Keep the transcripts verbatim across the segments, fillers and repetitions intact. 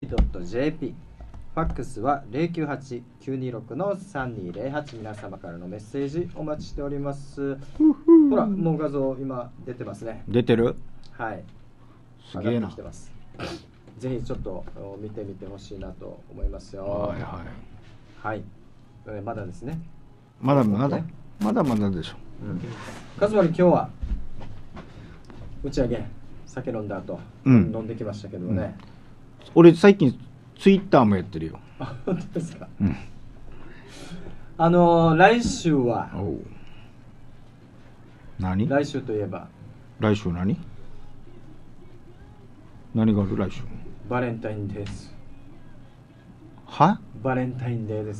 ジェーピー ファックスは ゼロきゅうはち きゅうにろく のさんにゼロはち、皆様からのメッセージお待ちしております。ほら、もう画像今出てますね。 出てる？ はい。 すげえな。 上がってきてます。ぜひちょっと見てみてほしいなと思いますよ。 はいはい。 はい。まだですね。 まだまだまだまだでしょ。 うん。カズマリ今日は打ち上げ酒飲んだ後、うん、飲んできましたけどね。 うん、俺最近ツイッターもやってるよ。 あ、本当ですか。 うん、 あのー、来週は何？ 来週といえば来週何？何がある来週？ バレンタインデーです。 は？ バレンタインデーです。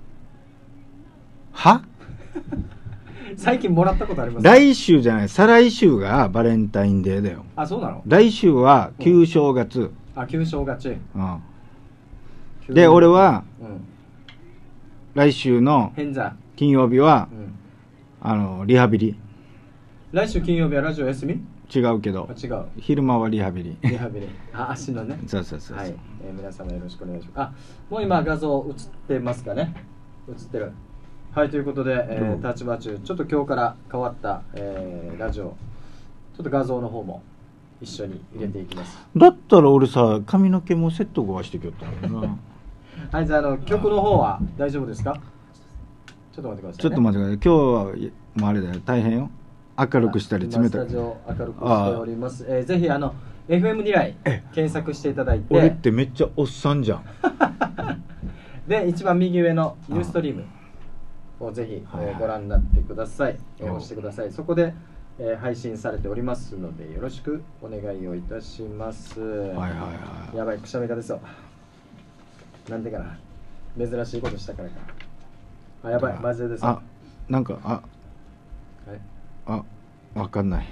は？ 最近もらったことあります？ 来週じゃない、再来週がバレンタインデーだよ。 あ、そうなの？ 来週は旧正月。うん、 あ、旧正月。うん。 で、俺は、うん、来週の金曜日は、うん、あのリハビリ。 来週金曜日はラジオ休み？ 違うけど。 違う。 昼間はリハビリ。 リハビリ。あ、足のね。 そうそうそう。 はい、えー。皆様よろしくお願いします。あ、もう今画像映ってますかね？映ってる。はい、ということで、えー、立場中、ちょっと今日から変わった、えー、ラジオ、ちょっと画像の方も一緒に入れていきます。 だったら俺さ、髪の毛もセット壊してきよったんだよな。 はい、じゃあ、あの曲の方は大丈夫ですか？ちょっと待ってください、ね。 ちょっと待ってください。今日はもうあれだよ、大変よ。明るくしたり冷たく。 スタジオ明るくしております。えー、ぜひあの エフエム に来検索していただいて。 俺ってめっちゃおっさんじゃん。 で、一番右上のユーストリームをぜひ、えー、ご覧になってください。えー、押してください。そこで、えー、配信されておりますのでよろしくお願いをいたします。はいはいはい。 やばい、くしゃみがですよ。なんでかな。珍しいことしたからか。あ、やばい、マジでです。 あ、なんか、あ、 はい、 あ、わかんない。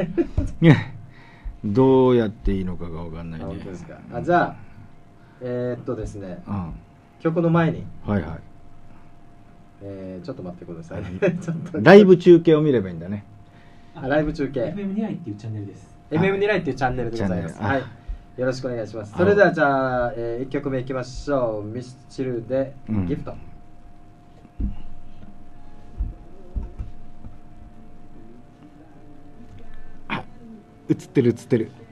どうやっていいのかがわかんないね。 本当ですか。あ、じゃあ、えー、っとですね、うん、曲の前に、 はいはい。 えー、ちょっと待ってくださいね。ちょっとライブ中継を見ればいいんだね。 あ、ライブ中継。 エフエム に来っていうチャンネルです。 エフエム に来っていうチャンネルでございます。はい。よろしくお願いします。それではじゃあ、えー、いっきょくめいきましょう。ミスチルでギフト。うん、 あ、映ってる映ってる。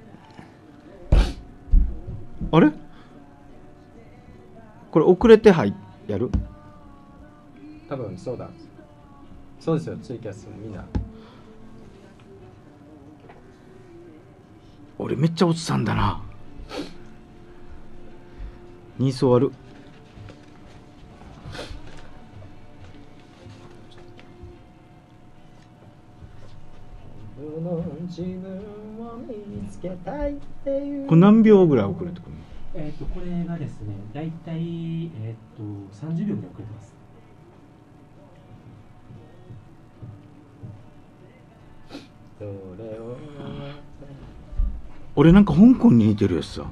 あれ？これ遅れて入やる？ 多分そうだ。そうですよ、ツイキャスみんな。 俺めっちゃおっさんだな。ニース終わる。これ何秒ぐらい遅れてくるの？ えっとこれがですね、だいたいえっとさんじゅうびょうぐらい遅れてます。 俺なんか香港に似てるやつさ。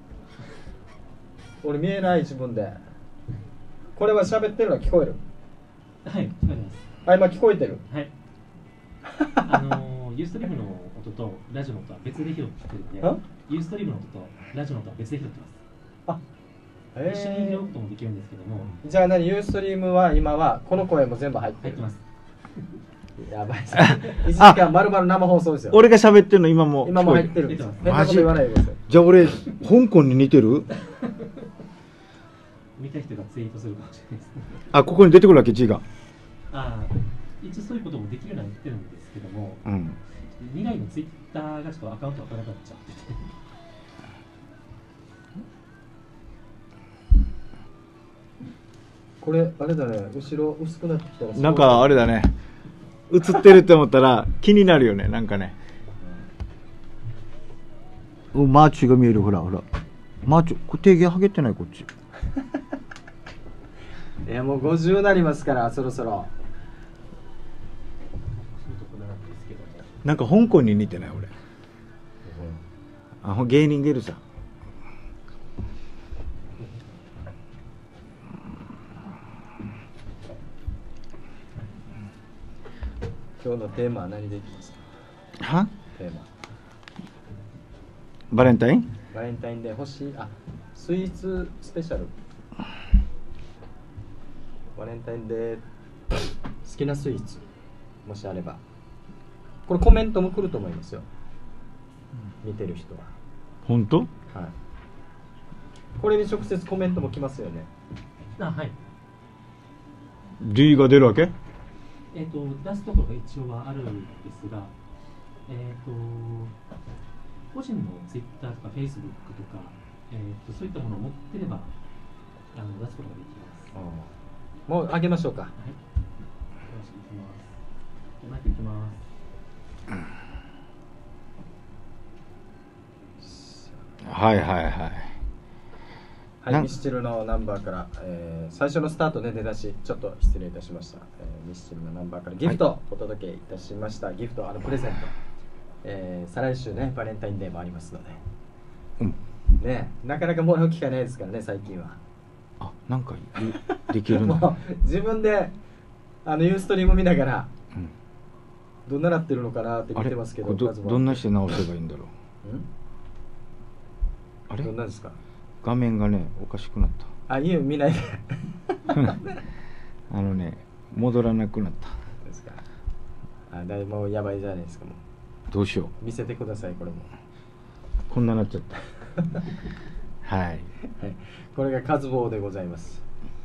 俺見えない自分で。これは喋ってるのは聞こえる？ はい、聞こえます。 あ、今聞こえてる。はい。 あのユーストリームの音とラジオの音は別で拾ってるんで、ユーストリームの音とラジオの音は別で拾ってます。あ、一緒に拾うこともできるんですけども。 じゃあ何、ユーストリームは今はこの声も全部入ってる？ 入ってます。 やばい。いちじかん丸々生放送ですよ。 俺が喋ってるの今も今も入ってるんですよ。変なこと言わないでください。 じゃあ俺香港に似てる？ 見た人がツイートするかもしれないですね。 あ、ここに出てくるわけ字が。 ああ、一応そういうこともできるようになってるんですけども、うん、未来のツイッターがちょっとアカウントわからなくなっちゃってて。 これあれだね、後ろ薄くなってきたらなんかあれだね、映ってるって思ったら気になるよね、なんかね。うん、マーチが見える、ほらほら。マーチ、これ定義はげてない、こっち。 いやもうごじゅうなりますからそろそろ。 なんか香港に似てない俺。あ、芸人がいるさ。 今日のテーマは何でいきますか？ は？ テーマ。 バレンタイン？ バレンタインで欲しい、あ、 スイーツスペシャルバレンタインデー好きなスイーツもしあればこれコメントも来ると思いますよ、見てる人は。 本当？ はい。これに直接コメントも来ますよね。 あ、はい。 D が出るわけ？ えっ、ー、と出すところが一応はあるんですが、えっ、ー、と個人の Twitter とか Facebook とか、えー、とそういったものを持ってればあの出すことができます。 あ、もうあげましょうか。はい。よろしくいきます。マイクいきます。 はいはいはい。 はい、ミスチルのナンバーから、えー、最初のスタートで出だし、ちょっと失礼いたしました、えー、ミスチルのナンバーからギフトをお届けいたしました、はい、ギフト、あのプレゼント、えー、再来週ね、バレンタインデーもありますので、うん、ね、なかなかもらう機会ないですからね、最近は。 あ、なんかできるのもう自分であのユーストリーム見ながら、うん、どんななってるのかなって見てますけど、 ど, どんなして直せばいいんだろう。 んあれどんなですか。 画面がねおかしくなった。 あ、いいよ、見ないであのね戻らなくなった。 ですか。あ、だいぶもうやばいじゃないですか。もうどうしよう。 見せてください。これもこんななっちゃったはい、はい、 これがカズボウでございます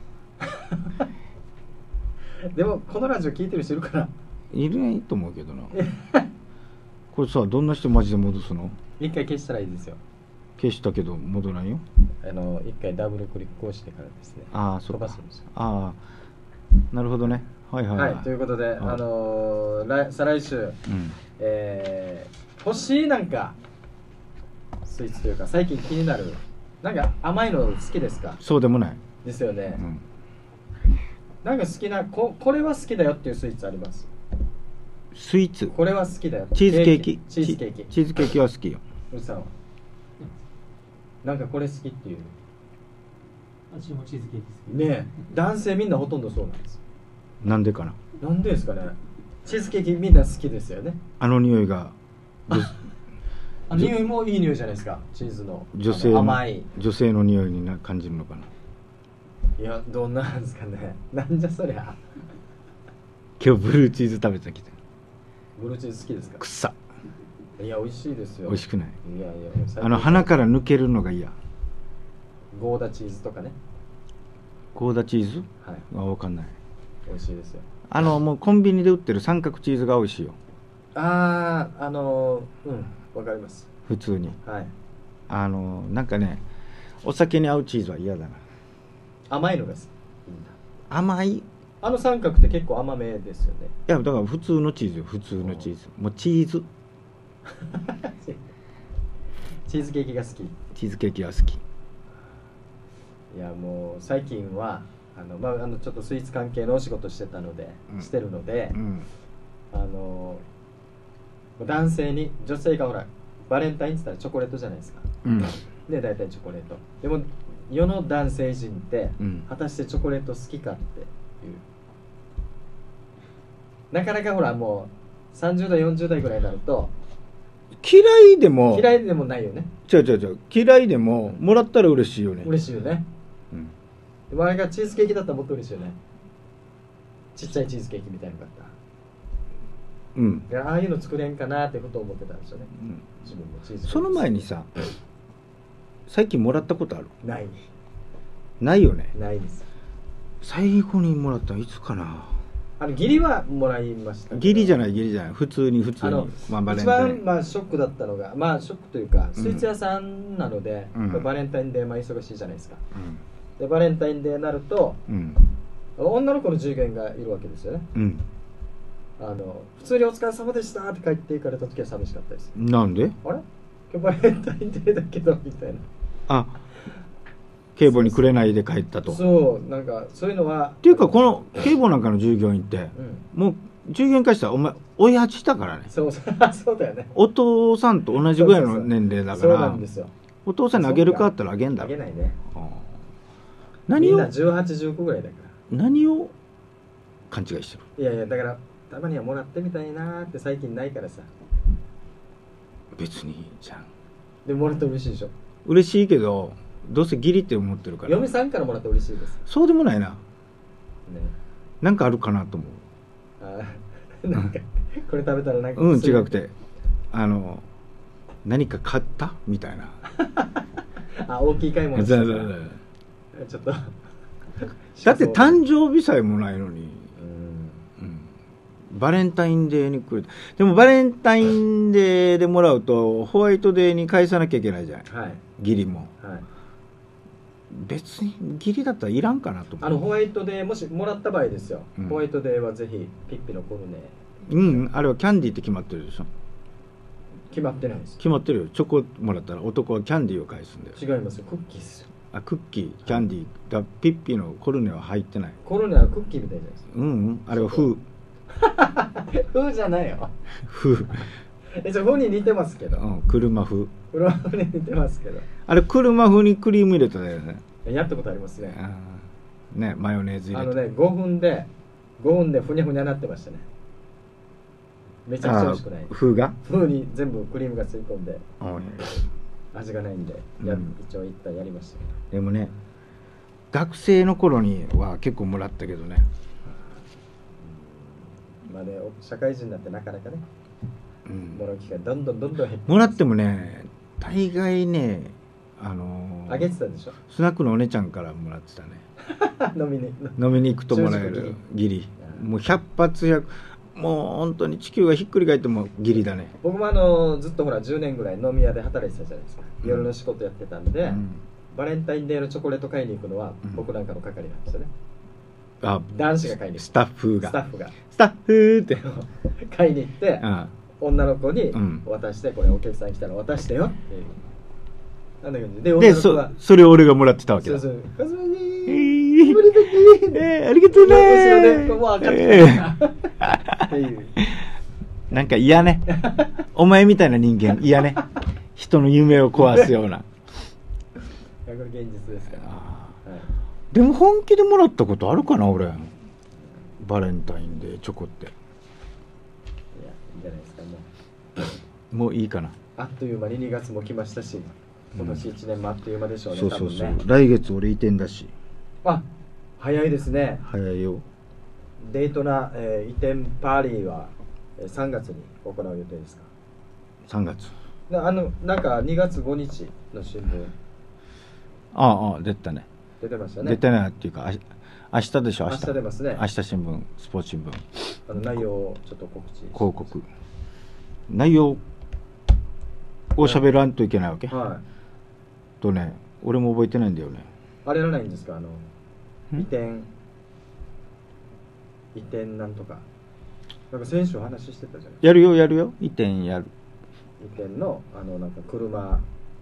でもこのラジオ聞いてる人いるから。 いないと思うけどなこれさ、どんな人マジで戻すの。 一回消したらいいですよ。 消したけど戻らんよ。 あの一回ダブルクリックをしてからですね。 ああ、そうか。 飛ばすんですよ。 ああ、なるほどね。はいはい、はい、 はい、ということで、あのー、来再来週、うん、えー、欲しいなんかスイーツというか最近気になるなんか甘いの好きですか。 そうでもないですよね、うん、なんか好きな こ, これは好きだよっていうスイーツあります。 スイーツ、 これは好きだよ。 チーズケーキ。 チーズケーキチーズケーキは好きよ。 うちさんはなんかこれ好きっていう。 私もチーズケーキ好きねえ、男性みんなほとんどそうなんです。なんでかな。 なんでですかね。チーズケーキみんな好きですよね。 あの匂いがあの匂いもいい匂いじゃないですか。チーズの女性の甘い女性の匂いにな感じるのかな。 いや、どんなんですかね。なんじゃそりゃ。 今日ブルーチーズ食べてきて。 ブルーチーズ好きですか。 くっさ。 いや、美味しいですよ。 美味しくない。 いやいや、 あの鼻から抜けるのが嫌。 ゴーダチーズとかね。 ゴーダチーズ、 はい、 あ、分かんない。 美味しいですよ。 あのもうコンビニで売ってる三角チーズが美味しいよ。 ああ、あのうん、わかります。 普通に。 はい。 あのなんかね、お酒に合うチーズは嫌だな。 甘いのです。 甘い。 あの三角って結構甘めですよね。 いや、だから普通のチーズよ、普通のチーズ。もうチーズ。 チーズケーキが好き。 チーズケーキが好き。 いや、もう最近はあの、まあ、あのちょっとスイーツ関係のお仕事してたので、うん、してるので、うん、あの男性に女性がほらバレンタインって言ったらチョコレートじゃないですか、うん、で大体チョコレートでも世の男性陣って、うん、果たしてチョコレート好きかっていうなかなかほらもうさんじゅう代よんじゅう代ぐらいになると嫌いでも嫌いでもないよね。 違う違う違う、嫌いでももらったら嬉しいよね。 嬉しいよね。うん、前がチーズケーキだったらもっと嬉しいよね。ちっちゃいチーズケーキみたいなのだったら、うん、いや、ああいうの作れんかなってことを思ってたんですよね、うん、自分もチーズケーキ。 その前にさ、最近もらったことある？ ない。 ないよね。 ないです。 最後にもらったのいつかな。 あの義理はもらいました。 義理じゃない義理じゃない、普通に普通に。あの、 まあ、バレンタイン一番、まあ、ショックだったのが、まあショックというか、スイーツ屋さんなので、うん、バレンタインデー、まあ、忙しいじゃないですか、うん、でバレンタインデーになると、うん、女の子の従業員がいるわけですよね、うん、あの普通にお疲れ様でしたって帰っていかれた時は寂しかったです。 なんで？ あれ今日バレンタインデーだけどみたいな。 あ、警母にくれないで帰ったと。 そう、なんかそういうのはっていうか、この警母なんかの従業員って、うん、もう従業員からしたらお前親父だからね。 そうそうだよね。 お父さんと同じぐらいの年齢だから。 そうなんですよ。 お父さんにあげるかって言ったらあげんだろ。 あげないね。 何をみんなじゅうはち、じゅうきゅうぐらいだから。 何を勘違いしてる。 いやいや、だからたまにはもらってみたいなーって最近ないからさ。 別にいいじゃん。 でももらって嬉しいでしょ。 嬉しいけど、 どうせ義理って思ってるから。 嫁さんからもらって嬉しいです。 そうでもないな、ね、なんかあるかなと思う。 あなんかこれ食べたらなんかうん違くてあの何か買ったみたいなあ大きい買い物したからちょっとだって誕生日さえもないのに、うんうん、バレンタインデーに来る。でもバレンタインデーでもらうとホワイトデーに返さなきゃいけないじゃない、はい、義理も、はい、別に義理だったらいらんかなと思う。 あのホワイトデーもしもらった場合ですよ、うん、ホワイトデーはぜひピッピのコルネ。 うんあれはキャンディーって決まってるでしょ。 決まってないです。 決まってるよ。チョコもらったら男はキャンディーを返すんだよ。 違いますよ、クッキーですよ。 あクッキーキャンディーだ。ピッピのコルネは入ってない。 コルネはクッキーみたいじゃないですか。 うんうんあれはフーフーじゃないよ。 フーえじゃあフーに似てますけど、うん、 車風車風に似てますけどあれ車風にクリーム入れただよね。 やったことありますね。 あねマヨネーズ入れてあのねごふんでごふんでふにゃふにゃなってましたね。めちゃくちゃ美味しくない。 風が風に全部クリームが吸い込んで、うん、味がないんでや、うん、一応一旦やりましたけど。 でもね学生の頃には結構もらったけどね、 うん、まあね社会人になってなかなかね、うん、もらう機会どんどんどんどん減ってもらってもね大概ねあのー、 あげてたでしょ。 スナックのお姉ちゃんからもらってたね飲みに飲みに行くともらえる義理。もうひゃく発ひゃくもう本当に地球がひっくり返っても義理だね。 僕もあのずっとほらじゅうねんぐらい飲み屋で働いてたじゃないですか、うん、夜の仕事やってたんで、うん、バレンタインデーのチョコレート買いに行くのは僕なんかの係なんですよね、うん、あ男子が買いに行く。 スタッフがスタッフがスタッフって買いに行って、うん、女の子に渡して、これお客さん来たら渡してよっていうなんだけど、でで そ, それを俺がもらってたわけだ。そうそうカズマにー無理だけえー、ありがとうねー後ろでもう赤ちゃん、えー、っていうなんか嫌ねお前みたいな人間嫌ね人の夢を壊すようなこれ現実ですから、はい、 でも本気でもらったことあるかな俺バレンタインでチョコって。いやいいんじゃないですか。もうもういいかな。 あっという間ににがつも来ましたし今年いちねんもあっという間でしょうね、 うん、そうそうそう、 ね、 来月俺移転だし。 あ早いですね。 早いよ。 デートな、えー、移転パーリーはさんがつに行う予定ですか。 さんがつあのなんかにがつごにちの新聞ああ出たね。 出てましたね。 出てないっていうかあ明日でしょ。明日、 明日出ますね。 明日新聞スポーツ新聞あの内容をちょっと告知広告内容を喋らんといけないわけ、はい、とね俺も覚えてないんだよね。 あれやらないんですか、あの移転移転なんとかなんか先週話してたじゃない。 やるよやるよ移転やる。 移転のあのなんか車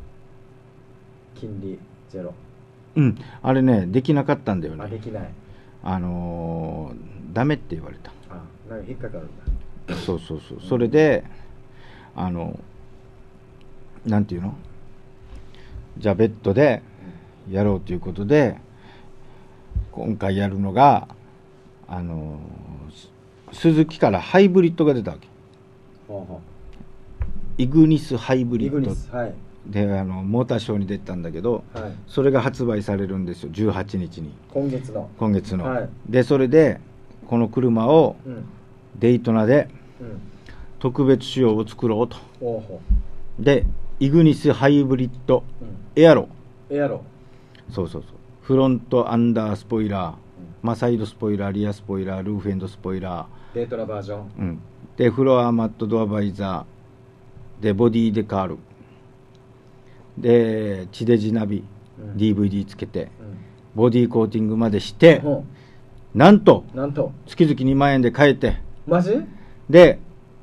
金利ゼロ。 うんあれねできなかったんだよね。 あできない。 あのー、ダメって言われた。 あなんか引っかかるんだ。 そうそうそう、うん、それであのなんていうのじゃあベッドでやろうということで今回やるのがあのスズキからハイブリッドが出たわけ。ほうほうイグニスハイブリッドイグニス、はい、であのモーターショーに出たんだけど、はい、それが発売されるんですよじゅうはちにちに。 今月の今月の、はい、でそれでこの車をデイトナで特別仕様を作ろうと、うん、でイグニスハイブリッド、うん、エアロエアロそうそうそうフロントアンダースポイラー、うん、まあ、サイドスポイラーリアスポイラールーフエンドスポイラーデートナバージョン、 うん、でフロアマットドアバイザーでボディデカールで地デジナビ、うん、ディーブイディー つけて、うん、ボディコーティングまでして、うん、なんとなんと月々にまんえんで買えてマジで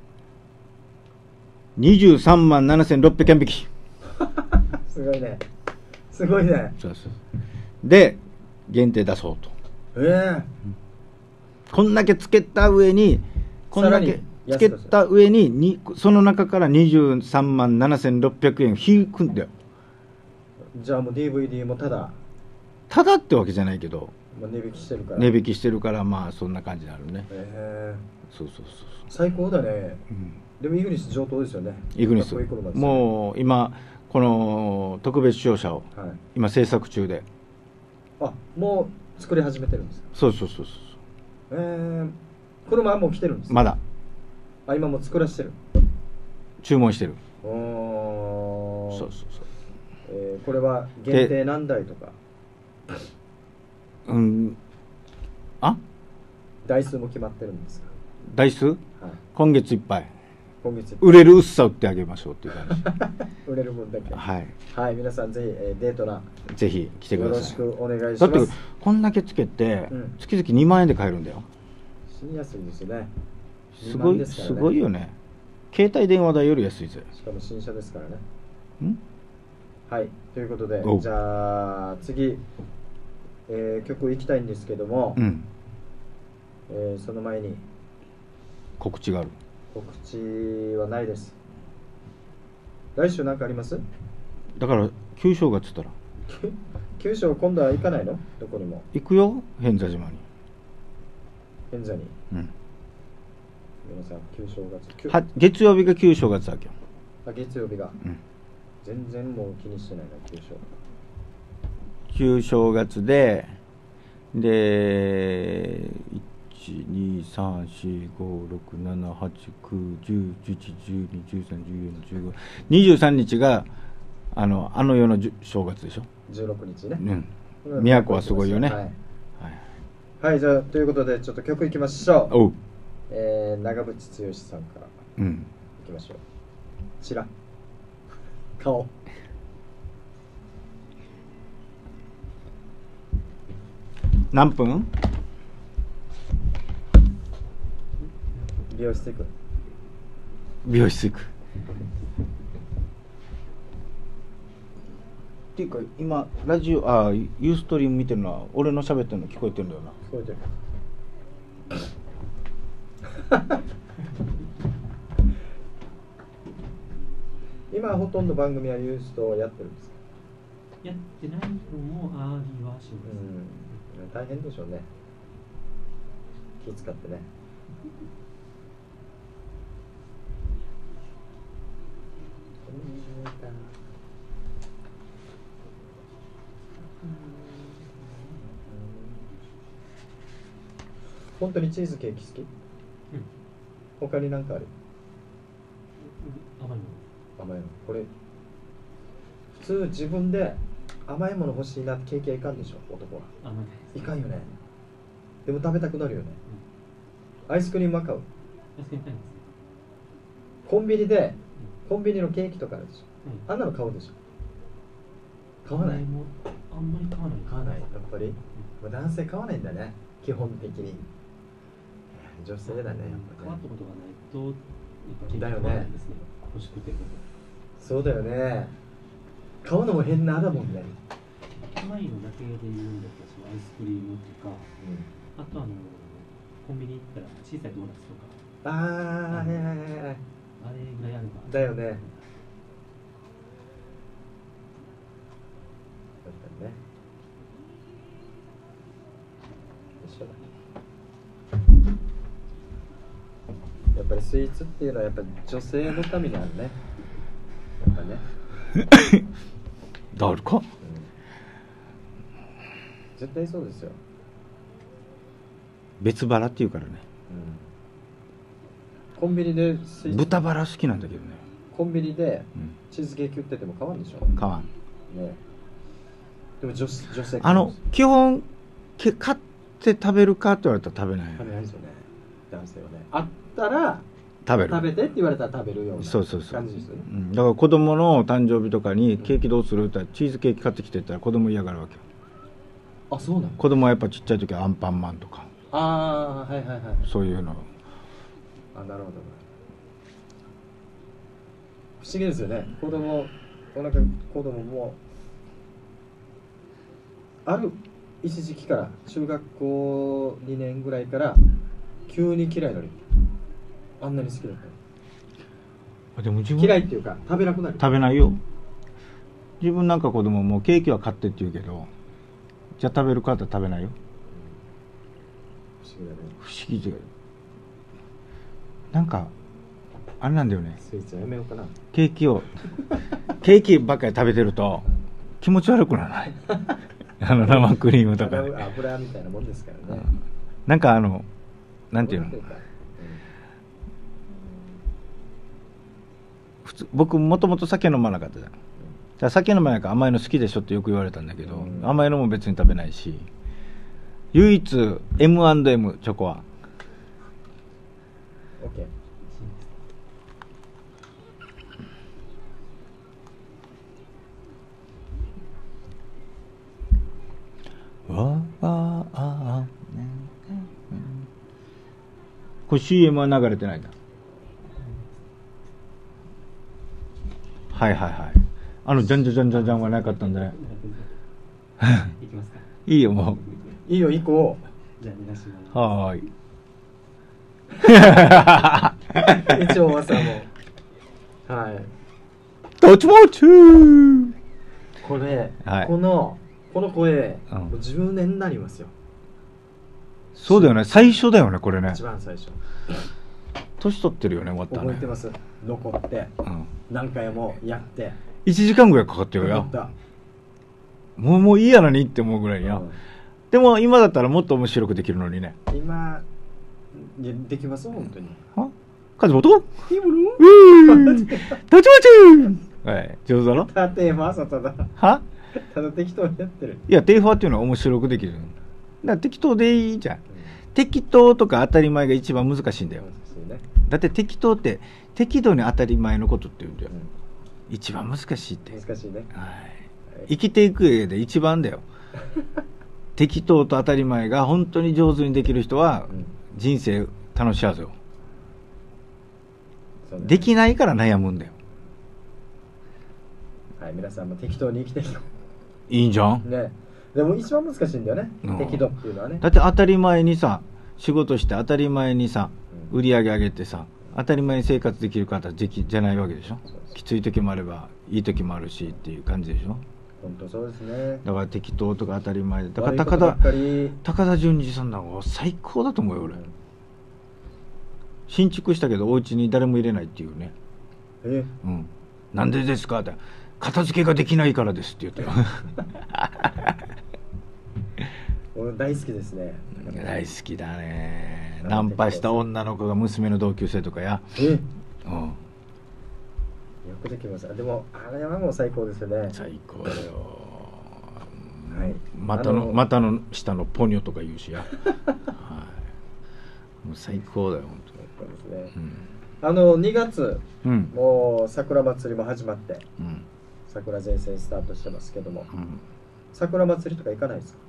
にじゅうさんまんななせんろっぴゃくえん引きすごいねすごいね。 そうそうで限定出そうと。 ええー、 こんだけつけた上にこんだけつけた上ににその中からにじゅうさんまんななせんろっぴゃくえん引くんだよ。 じゃあもう ディーブイディー もただただってわけじゃないけど、 まあ、値引きしてるから値引きしてるからまあそんな感じになるね。 ええー、そうそうそう最高だね、うん、でもイグニス上等ですよね。 イグニスもう今この特別賞者をはい、 今制作中で。 あ、もう作り始めてるんですか。 そうそうそうそう。 えー、車はもう来てるんですか。 まだあ、今もう作らせてる。 注文してる。 おー、 そうそうそう。 えーこれは限定何台とかうん。あ、 台数も決まってるんですか。 台数、 はい、 今月いっぱい今月売れる薄さ売ってあげましょうっていう感じ。 売れる分だけ。 はい、 はい、皆さんぜひ、えーデートナぜひ来てくよださい。 ろしくお願いしだってます。 こんだけつけてうん月々にまんえんで買えるんだよ。 死にやすいですよね。 すごい、 にまんですからねすごいよね。携帯電話代より安いぜ。 しかも新車ですからね。 んはい、ということでおじゃあ次、えー曲いきたいんですけども、 うん。 えーその前に告知がある。 告知はないです。来週何かあります？ だから旧正月っつったら九州今度は行かないの？どこにも。 行くよ、偏座島に。 現在にうん。 皆さん旧正月きゅは月曜日が旧正月だけよ。 あ、月曜日がうん。 全然もう気にしてないな。旧正旧正月で、で、いち、に、さん、よん、ご、ろく、なな、はち、きゅう、じゅう、じゅういち、じゅうに、じゅうさん、じゅうよん、じゅうご、にじゅうさんにちがあのあの世のじゅ正月でしょ。 じゅうろくにちね。 うん。都はすごいよね。 はい、 はい。 はい、じゃあということでちょっと曲いきましょう。 おう。 えー、長渕剛さんからうん。 いきましょう。ちら顔。 何分？ 美容室行く。 美容室行く。っていうか今ラジオ、あ、ユーストリーム見てるのは俺の喋ってるの聞こえてるんだよな。 聞こえてる。今ほとんど番組はユーストをやってるんですか。 やってないのもありはします。 うん、大変でしょうね。気使ってね。本当にチーズケーキ好き？ うん。 他に何かある？ 甘いもの。 甘いの。これ普通自分で甘いもの欲しいなってケーキはいかんでしょ、男は。 甘いです。 いかんよね。でも食べたくなるよね。アイスクリームは買う。 アイスクリーム買いますね。 コンビニでコンビニのケーキとかあるでしょ。 うん。 あんなの買うでしょ。買わない。 もあんまり買わない。 買わない。やっぱり、まあ男性買わないんだね、基本的に。女性だね、やっぱね変わった。ことがないとやっぱ結だよね局買わないですね。欲しくても。 そうだよね。買うのも変なだもんね。 甘いのだけで言うんだったらそのアイスクリームとか、あとあのコンビニ行ったら小さいドーナツとか、 ああ、はいはいはいはい。 あれぐらいあれば。 だよね。やっぱりね。一緒だ。やっぱりスイーツっていうのはやっぱり女性のためにあるね。やっぱね。 誰か？ うん、絶対そうですよ。 別腹っていうからね。 うん、コンビニでスイーツ豚バラ好きなんだけどね。 コンビニでうん。 チーズケーキ売ってても買わんでしょ。 買わん。 ね。でも女女性あの基本け買って食べるかって言われたら食べない。 食べないですよね。男性はね。あったら食べる。 食べてって言われたら食べるようなそうそうそう。 感じですよね。 うん、だから子供の誕生日とかにケーキどうするって言ったらチーズケーキ買ってきてって言ったら子供嫌がるわけよ。 あ、そうなの。 子供はやっぱちっちゃい時はアンパンマンとかああ、はいはいはい。 そういうの。 あ、なるほど。不思議ですよね。子供、お腹子供もある一時期から中学校にねんぐらいから急に嫌いになる。あんなに好きだったでも自の。 分嫌いっていうか食べなくなる。 食べないよ。自分なんか子供もケーキは買ってって言うけど、じゃあ食べるかって食べないよ。 不思議だね。 不思議で、なんかあれなんだよね、 スイーツやめようかな。 ケーキをケーキばっかり食べてると気持ち悪くならないあの生クリームとか、ね、 油みたいなもんですからね。 なんかあのなんていうの、普通僕もともと酒飲まなかったじゃん。だから酒飲まないから甘いの好きでしょってよく言われたんだけど、うん、甘いのも別に食べないし、唯一 エムアンドエム チョコは OK。 わああこれ シーエム は流れてないんだ。はいはいはい。あのじゃんじゃじゃんじゃんじゃんはなかったんでねいきますか。 いいよもう。いいよ行こう。じゃあ見出します。 はーい。一応朝も。はい。 どっちもチュー。 これ、 はい、 このこの声、 うん、 もうじゅうねんになりますよ。 そうだよね、最初だよねこれね。 一番最初。 年取ってるよね、終わったね。 覚えてます。残って、うん、何回もやって。 いちじかんぐらいかかってるよ。もうもういいやなにって思うぐらいや、うん、でも今だったらもっと面白くできるのにね。 今できます本当に。 はカズモトいいものうーたちまちゅー。はい、上手だろ。 たテーマ朝ただはただ適当にやってる。 いやテーファーっていうのは面白くできる。だから適当でいいじゃん、うん、適当とか当たり前が一番難しいんだよ、ね、だって適当って適度に当たり前のことって言うんだよ、うん、一番難しいって。 難しいね、 はい、生きていく上で一番だよ適当と当たり前が本当に上手にできる人は人生楽しいはずよ、うん、できないから悩むんだよ。 はい、皆さんも適当に生きていこう。いいんじゃん、 ね、でも一番難しいんだよね、うん、適度っていうのはね。 だって当たり前にさ仕事して当たり前にさ、うん、売り上げ上げてさ当たり前に生活できる方じゃないわけでしょ。そうそう、きつい時もあればいい時もあるしっていう感じでしょ。 本当そうですね。 だから適当とか当たり前で、だから高田高田純次さんなんか最高だと思うよ俺、うん、新築したけどお家に誰も入れないっていうね。 え、 うん、なんでですかって、片付けができないからですって言ってよ俺大好きですね。 大好きだね。ナンパした女の子が娘の同級生とかや。 え、うん、よくできます。でもあれはもう最高ですよね。 最高だよ、 はい、 股の股の下のポニョとか言うしや、はい、もう最高だよ本当に。 そうですね、うん、あのにがつ、 うん、 もう桜祭りも始まって、 うん、 桜前線スタートしてますけども、 うん、 桜祭りとか行かないですか？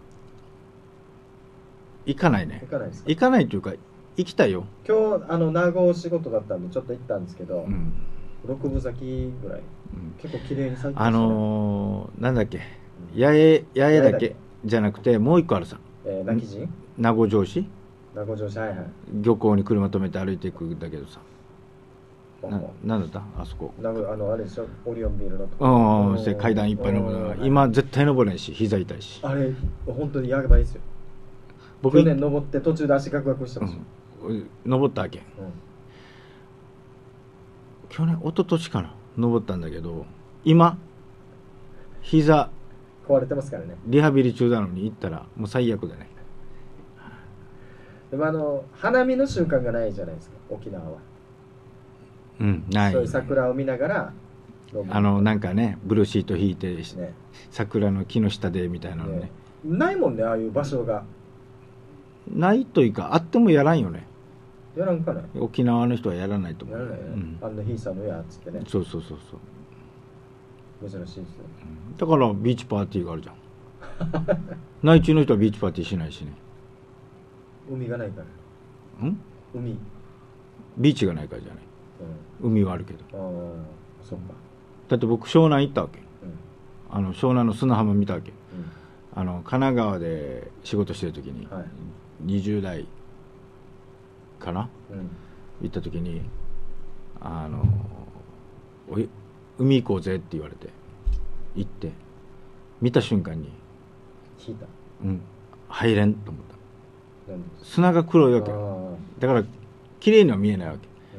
行かないね。 行かないですか？ 行かないというか行きたいよ。 今日あの名護仕事だったんでちょっと行ったんですけど、うん、六分咲きぐらい、うん、結構綺麗に咲いてましたね。 あのー、なんだっけ、八重八重だけじゃなくてもう一個あるさ、 えー、泣き人名護城市名護城市、はいはい、 漁港に車止めて歩いていくんだけどさ、ななんだったあそこ、 名護あのあれでしょ、オリオンビールのとこ、うんうん、階段いっぱい登るの、今絶対登れないし膝痛いし、 あれ本当にやばいですよ。僕去年登って途中で足ガクガクしてますよ、 うん、登ったわけ、うん、去年一昨年かな登ったんだけど、今膝壊れてますからね。 リハビリ中なのに行ったらもう最悪だね。 でもあの花見の習慣がないじゃないですか沖縄は。 うんない、ね、 そういう桜を見ながらあのなんかねブルーシート引いて、ね、桜の木の下でみたいなの ね, ねないもんね、ああいう場所がないというかあってもやらんよね。 やらんかね。 沖縄の人はやらないと思う。 やらないね、うん、あんなヒーサーのやっつってね。 そうそうそうそう、珍しいですね、 うん、だからビーチパーティーがあるじゃん内地の人はビーチパーティーしないしね。 海がないから。ん海ビーチがないからじゃない、うん、海はあるけど。 ああそっか。 だって僕湘南行ったわけ、 うん、 あの湘南の砂浜見たわけ、 うん、 あの神奈川で仕事してる時に、はい、にじゅう代かな、うん、行った時にあのおい海行こうぜって言われて行って見た瞬間に引いた、 うん、入れんと思った。砂が黒いわけだから綺麗には見えないわけ。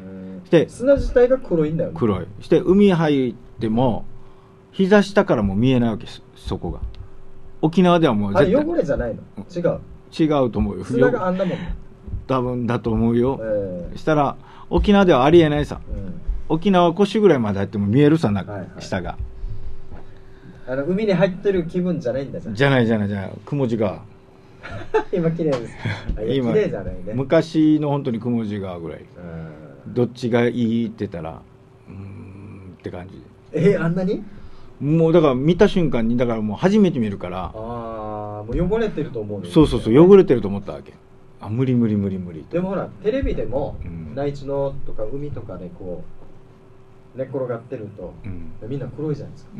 して砂自体が黒いんだよね。 黒いして海入っても膝下からも見えないわけです、そこが。沖縄ではもうあ絶対れ汚れじゃないの？違う。 違うと思うよ。 砂があんなもんね。 多分だと思うよ、 えーしたら沖縄ではありえないさ、 うん沖縄は腰ぐらいまで入っても見えるさな、 はいはい、 下があの海に入ってる気分じゃないんだじゃん。 じゃないじゃないじゃない、雲地川今綺麗です。あいや今綺麗じゃないね。 昔の本当に雲地川ぐらい、 うんどっちがいいって言ったらうーんって感じ。 えー、あんなに？ もうだから見た瞬間に、だからもう初めて見るから、 ああもう汚れてると思うのよ。 そうそうそう汚れてると思ったわけ。あ無理無理無理無理でもほらテレビでも、 うん、 内地のとか海とかでこう寝っ転がってると、 うん、 みんな黒いじゃないですか、 うん、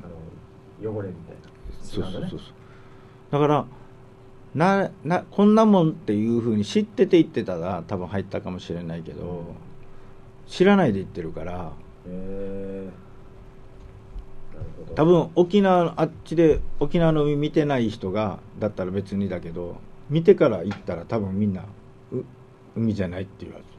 あの汚れみたいな、 そうそうそうそう、 ね、 だからななこんなもんっていうふうに知ってて言ってたら多分入ったかもしれないけど、うん、知らないで言ってるから、へえー、なるほど。 多分沖縄あっちで沖縄の海見てない人がだったら別にだけど、見てから行ったら多分みんなう海じゃないって言われる。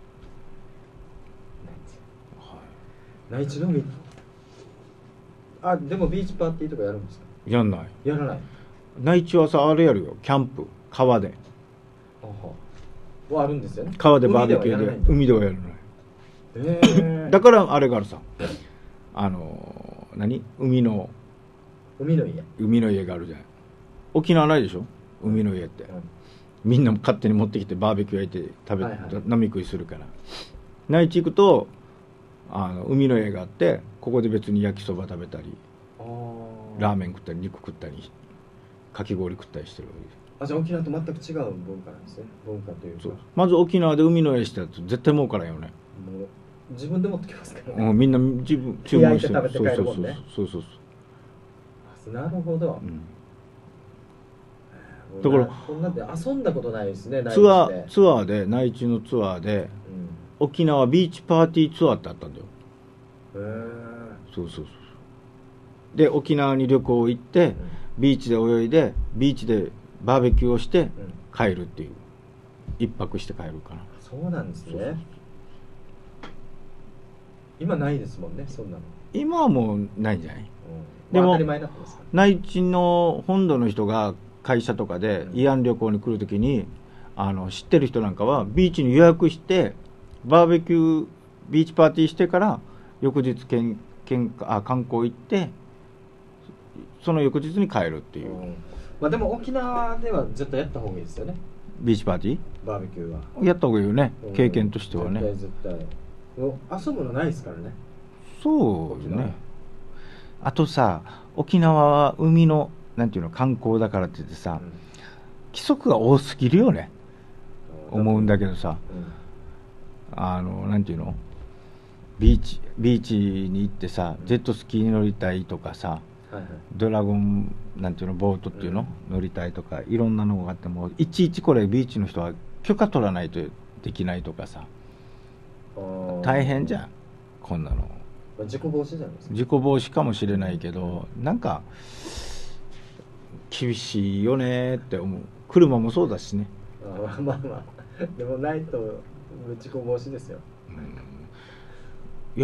内地の海。あでもビーチパーティーとかやるんですか？ やんない。 やらない。 内地はさあれやるよ、キャンプ川で。 あはあるんですよね。 川でバーベキューで海ではやらない。 えー、 だからあれがあるさ、あの何海の海の家海の家があるじゃん。沖縄ないでしょ海の家って、うん、みんな勝手に持ってきてバーベキュー焼いて食べ、はいはい、飲み食いするから。内地行くとあの海の家があって、ここで別に焼きそば食べたりラーメン食ったり肉食ったりかき氷食ったりしてるわけです。 あじゃあ沖縄と全く違う文化なんですね。文化というか、 そうまず沖縄で海の家してると絶対儲からんよね。 もう自分で持ってきますからね、 うん、みんな自分注文して焼いて食べて帰るもんね。 そうそうそうそうなるほど、 うんだからこんなって遊んだことないですね。 ツアーツアーで内地のツアーで、うん、沖縄ビーチパーティーツアーってあったんだよ。へえ。そうそうそう。で沖縄に旅行行って、うん、ビーチで泳いでビーチでバーベキューをして帰るっていう、うん、一泊して帰るかな。 そうなんですね。そうそうそう今ないですもんね、そんなの。 今はもうないんじゃない、うん、 でも当たり前になってますか。 内地の本土の人が会社とかで慰安旅行に来るときに、あの知ってる人なんかはビーチに予約してバーベキュービーチパーティーしてから翌日けんけんあ観光行ってその翌日に帰るっていう、うん、 まあでも沖縄では絶対やった方がいいですよね、 ビーチパーティーバーベキューはやった方がいいよね、うん、経験としてはね。 絶対絶対もう遊ぶのないですからね。 そうね。あとさ沖縄は海のなんていうの観光だからって言ってさ、うん、規則が多すぎるよね、思うんだけどさ、うん、あのなんていうのビーチビーチに行ってさ、うん、ジェットスキーに乗りたいとかさ、はいはい、ドラゴンなんていうのボートっていうの、うん、乗りたいとかいろんなのがあってもいちいちこれビーチの人は許可取らないとできないとかさ、大変じゃんこんなの。 事故防止じゃないですか。 事故防止かもしれないけど、なんか厳しいよねって思う。車もそうだしね。 あまあまあまあでもないと事故防止ですよ、うん、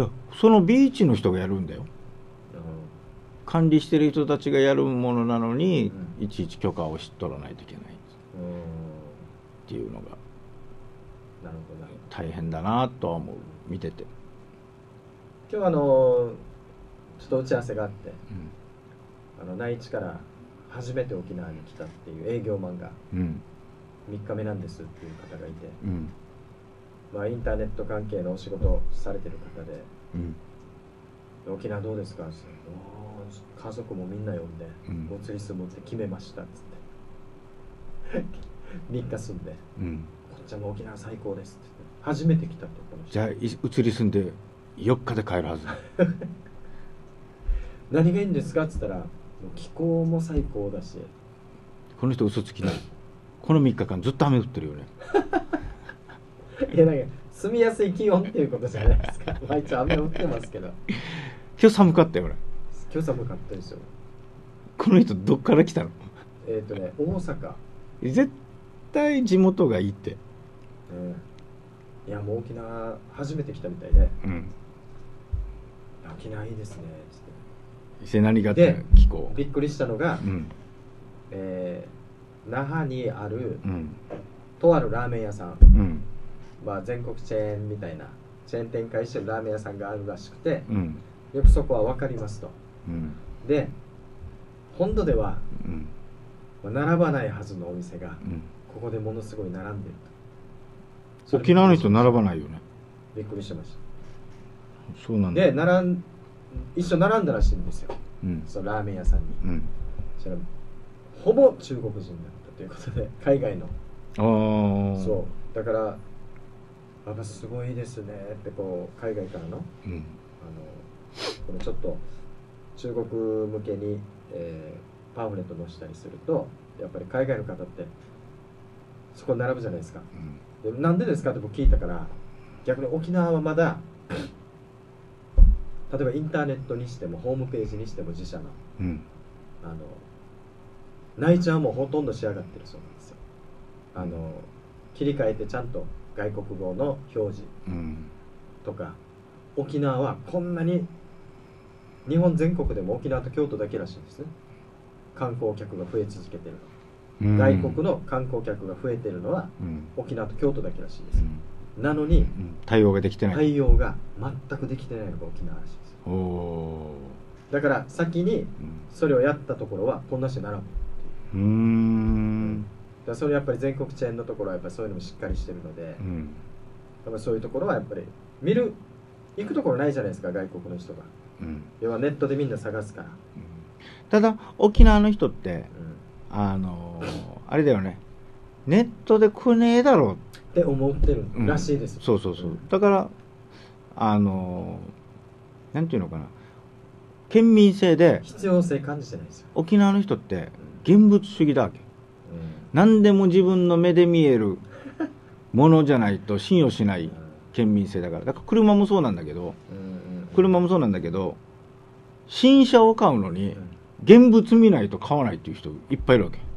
いやそのビーチの人がやるんだよ、うん、管理してる人たちがやるものなのに、うん、いちいち許可をし取らないといけない、うん、っていうのがなるほど大変だなとは思う見てて。 今日あのちょっと打ち合わせがあって、うん、あの内地から初めて沖縄に来たっていう営業マンが、うん、みっかめなんですっていう方がいて、うんまあ、インターネット関係のお仕事をされてる方で、うん、沖縄どうですかって言って家族もみんな呼んで、うん、お釣り住むって決めましたっつってみっか住んで、うん、こっちはもう沖縄最高ですって言って初めて来たって言ってじゃあ移り住んでよっかで帰るはず何がいいんですかって言ったら気候も最高だし。 この人嘘つきないこのみっかかんずっと雨降ってるよねいやなんか住みやすい気温っていうことじゃないですか毎日雨降ってますけど今日寒かったよ俺。 今日寒かったですよ。 この人どっから来たの？ えっ、ー、とね大阪。 絶対地元がいいって、 うん、 いやもう沖縄初めて来たみたいで、 うん、 沖縄いいですねつって。 で何があって聞こう。 びっくりしたのが、 うんえー、那覇にある、 うん、 とあるラーメン屋さん、 うんまあ、全国チェーンみたいなチェーン展開してるラーメン屋さんがあるらしくて、 うん、 よくそこは分かりますと、 うん、 で本土では、 うんまあ、並ばないはずのお店が、 うん、 ここでものすごい並んでると。沖縄の人並ばないよね。 びっくりしてました。 そうなんだ。 で並ん一緒並んだらしいんですよ、 うん、 そのラーメン屋さんに、 うん、 そしたらほぼ中国人だったということで、海外の。 ああそうだからやっぱすごいですねってこう海外からの、 うん、 あのこのちょっと中国向けに、えー、パンフレット載せたりするとやっぱり海外の方ってそこに並ぶじゃないですか、うん、でなんでですかって僕聞いたから、逆に沖縄はまだ例えばインターネットにしてもホームページにしても自社の、うん、あの内地はもうほとんど仕上がってるそうなんですよ。あの切り替えてちゃんと外国語の表示とか、うん、沖縄はこんなに日本全国でも沖縄と京都だけらしいんですね、観光客が増え続けてるの、うん、外国の観光客が増えてるのは、うん、沖縄と京都だけらしいです、うん、なのに、うん、 対応ができてない対応が全くできてないのが沖縄らしいです。おだから先にそれをやったところはこんなして並ぶっていう、うーん、だからそれやっぱり全国チェーンのところはやっぱりそういうのもしっかりしてるので、うん、やっぱそういうところはやっぱり見る行くところないじゃないですか、外国の人が、うん、要はネットでみんな探すから、うん、 ただ沖縄の人って、うん、あのー、あれだよね、ネットで食えねえだろうって思ってるらしいです、 うん、そうそうそう、うん、だからあのーなんていうのかな、県民性で必要性感じてないですよ。 沖縄の人って現物主義だわけ、うん、何でも自分の目で見えるものじゃないと信用しない県民性だから。だから車もそうなんだけど、車もそうなんだけど新車を買うのに現物見ないと買わないっていう人いっぱいいるわけ。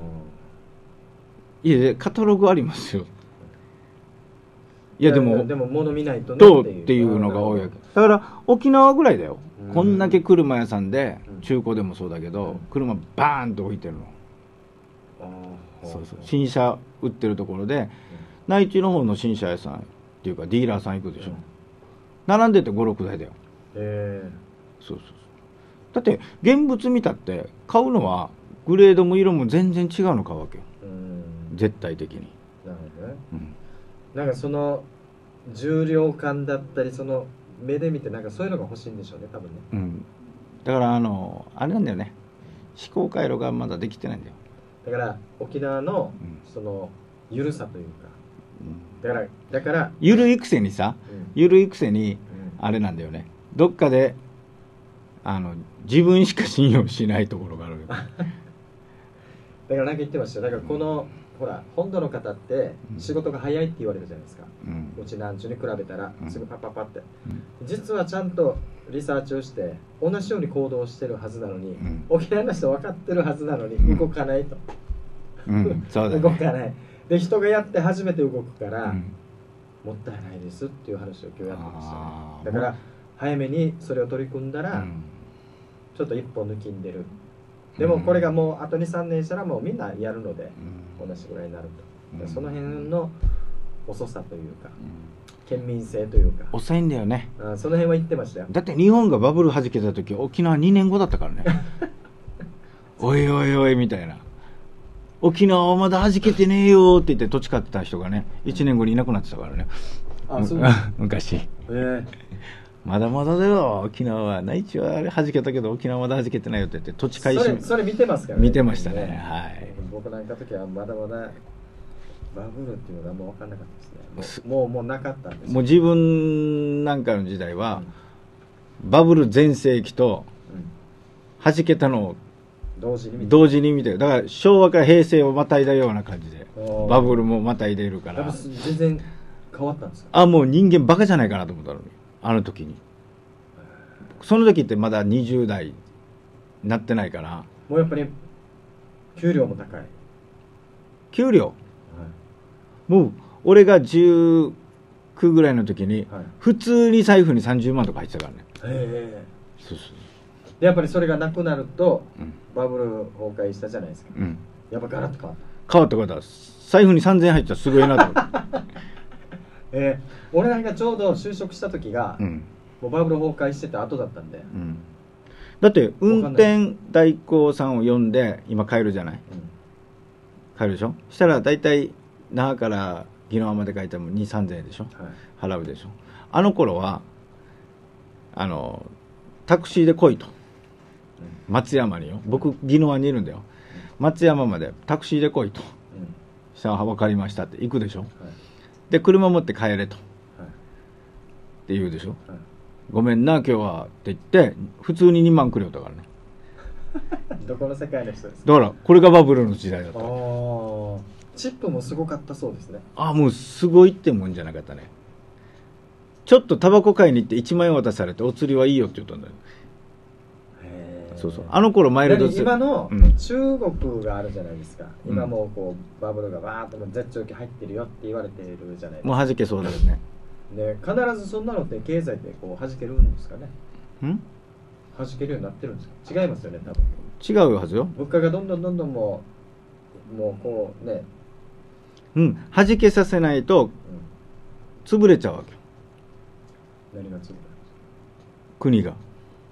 いやカタログありますよ。いやでもでも物見ないとねどうっていうのが多いわけだから、沖縄ぐらいだよ、うん、こんだけ車屋さんで、中古でもそうだけど、うん、車バーンと置いてるの、うん、そうそう、新車売ってるところで、うん、内地の方の新車屋さんっていうかディーラーさん行くでしょ、うん、並んでてごろくだいだよ。へえ。そうそうそう。だって現物見たって買うのはグレードも色も全然違うの買うわけよ、うん、絶対的に。 なるほどね、うん、なんかその重量感だったりその目で見てなんかそういうのが欲しいんでしょうね多分ね、うん、 だからあのあれなんだよね、思考回路がまだできてないんだよ。 だから沖縄のその緩さというか、うん、だからだから緩いくせにさ、うん、緩いくせにあれなんだよね、どっかであの自分しか信用しないところがあるだからなんか言ってました。だからこの、うん、ほら本土の方って仕事が早いって言われるじゃないですか、うん、うちなんちゅうに比べたらすぐパッパッパって、うん、実はちゃんとリサーチをして同じように行動してるはずなのに、うん、沖縄の人分かってるはずなのに動かないと、うんうん、そうだね、動かないで人がやって初めて動くから、うん、もったいないですっていう話を今日やってましたね。だから早めにそれを取り組んだら、うん、ちょっと一歩抜きんでる。でもこれがもうあとにさんねんしたらもうみんなやるので、うん、同じぐらいになると、うん、その辺の遅さというか、うん、県民性というか遅いんだよね。 あその辺は言ってましたよ。 だって日本がバブル弾けた時沖縄にねんごだったからねおいおいおいみたいな、沖縄はまだ弾けてねえよって言って土地買ってた人がねいちねんごにいなくなってたからね。あそう昔、えーまだまだだよ沖縄は、内地はあれ弾けたけど沖縄はまだ弾けてないよって言って土地買い占め、 それ見てますからね。 見てましたね、ね、はい。 僕なんかの時はまだまだバブルっていうのがあんま分かんなかったですね。もうもうなかったんです。 もう自分なんかの時代は、うん、バブル全盛期と弾けたのを同時に見て同時に見てる。だから昭和から平成をまたいだような感じでバブルもまたいでいるから。 全然変わったんですか。 あ、もう人間バカじゃないかなと思ったのに、あの時に。その時ってまだにじゅう代になってないから。 もうやっぱり給料も高い。 給料、はい、もう俺がじゅうくぐらいの時に、 はい、 普通に財布にさんじゅうまんとか入ってたからね。 へえ。 そうそう。 でやっぱりそれがなくなると、 うん、 バブル崩壊したじゃないですか、 うん、 やっぱガラッと変わった。 変わった変わった。財布にさんぜんえん入ってたらすごいなと思ってえー、俺なんかちょうど就職した時が、うん、もうバブル崩壊してた後だったんで、うん、 だって運転代行さんを呼んで今帰るじゃない、うん、帰るでしょ。したら大体那覇から宜野湾まで帰ってもにせんさんぜんえんでしょ、はい、払うでしょ。あの頃はあのタクシーで来いと、うん、松山によ、僕宜野湾にいるんだよ、うん、松山までタクシーで来いと、うん、したら分かりましたって行くでしょ、はい、で車持って帰れと、はい、って言うでしょ、はい、ごめんな今日はって言って普通ににまんくれよったからねどこの世界の人ですか。 だからこれがバブルの時代だった。 チップもすごかったそうですね。 ああもうすごいってもんじゃなかったね。ちょっとタバコ買いに行っていちまんえん渡されてお釣りはいいよって言ったんだよ。へそうそう。あの頃マイルド今の中国があるじゃないですか、うん、今もうこうバブルがバーッと絶頂期入ってるよって言われてるじゃないですか。 もう弾けそうだよね。 で必ずそんなのって経済ってこう弾けるんですかね。ん弾けるようになってるんですか。違いますよね多分。 違うはずよ。 物価がどんどんどんどんもうもうこうねうん弾けさせないと潰れちゃうわけよ。 何が潰れる？ 国が。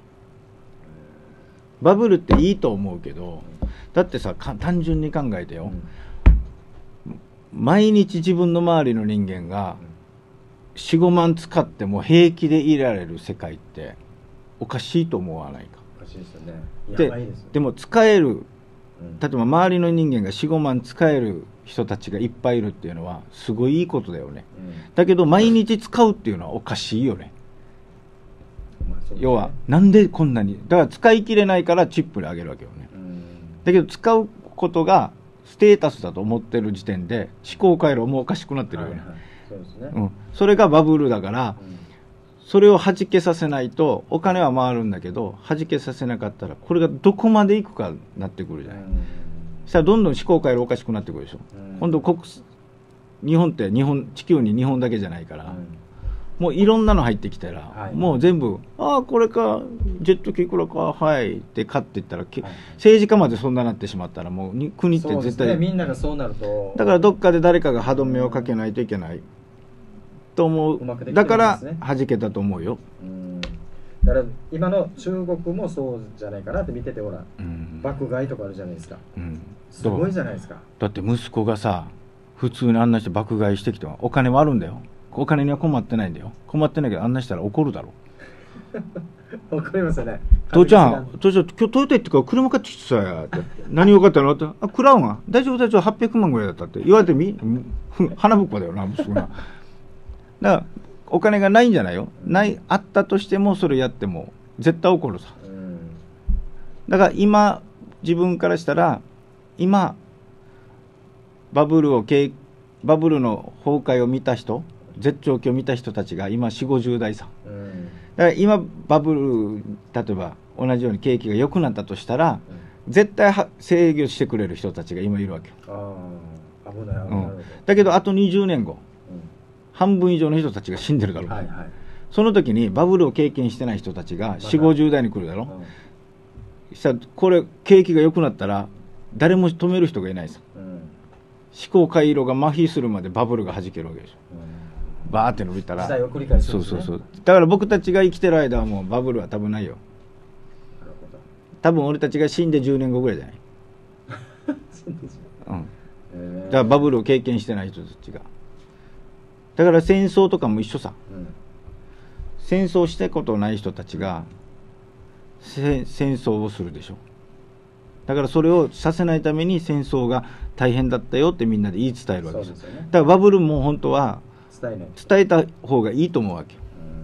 バブルっていいと思うけど、だってさ単純に考えてよ、うん、毎日自分の周りの人間がよん、ごまん使っても平気でいられる世界っておかしいと思わないか。 おかしいですよね。 で、 やばいですよね。でも使える、例えば周りの人間がよん、ごまん使える人たちがいっぱいいるっていうのはすごいいいことだよね、うん、だけど毎日使うっていうのはおかしいよね。要はなんでこんなにだから使い切れないからチップであげるわけよね。だけど使うことがステータスだと思ってる時点で思考回路もおかしくなってるよね。 そうですね、 うん、それがバブルだから、うん、それを弾けさせないとお金は回るんだけど弾けさせなかったらこれがどこまでいくかなってくるじゃない、うん、そしたらどんどん思考回路おかしくなってくるでしょ、うん、今度国日本って日本地球に日本だけじゃないから、うんもういろんなの入ってきたら、はい、もう全部ああこれかジェット機いくらかはいって買っていったら、はい、政治家までそんななってしまったらもうに国って絶対、 ね、みんながそうなるとだからどっかで誰かが歯止めをかけないといけないと思う、うだから弾けたと思うよ。 うんだから今の中国もそうじゃないかなって見ててほら、うん、爆買いとかあるじゃないですか、うん、すごいじゃないですか。 だって息子がさ普通にあんなして爆買いしてきてもお金はあるんだよ。お金には困ってないんだよ。困ってないけどあんなしたら怒るだろ怒りますよね。 父ちゃん父ちゃん今日トヨタ行ってから車買ってきてさやって何よかったのってあクラウンは大丈夫大丈夫はっぴゃくまんぐらいだったって言われてみ花ぶっこだよな息子がだからお金がないんじゃないよ、うん、ないあったとしてもそれやっても絶対怒るさ、うん、だから今自分からしたら今バブルを経バブルの崩壊を見た人絶頂期を見た人たちが今よんじゅうごじゅう代さ、うん、だから今バブル例えば同じように景気が良くなったとしたら、うん、絶対は制御してくれる人たちが今いるわけよ。 あ危ない危ない、うん、 だけどあとにじゅうねんご、うん、半分以上の人たちが死んでるだろう、はいはい、その時にバブルを経験してない人たちがよんじゅうごじゅう代に来るだろう、うん、したらこれ景気が良くなったら誰も止める人がいないさ、うん、思考回路が麻痺するまでバブルが弾けるわけでしょ、うんバーって伸びたら、 時代を繰り返すんですね。 そうそうそう。だから僕たちが生きてる間はもうバブルは多分ないよ。なるほど。多分俺たちが死んでじゅうねんごぐらいじゃない。うん。えー、だからバブルを経験してない人たちが。だから戦争とかも一緒さ。うん、戦争したことない人たちが戦争をするでしょ。だからそれをさせないために戦争が大変だったよってみんなで言い伝えるわけです。そうですよね。だからバブルも本当は伝えない伝えた方がいいと思うわけよ。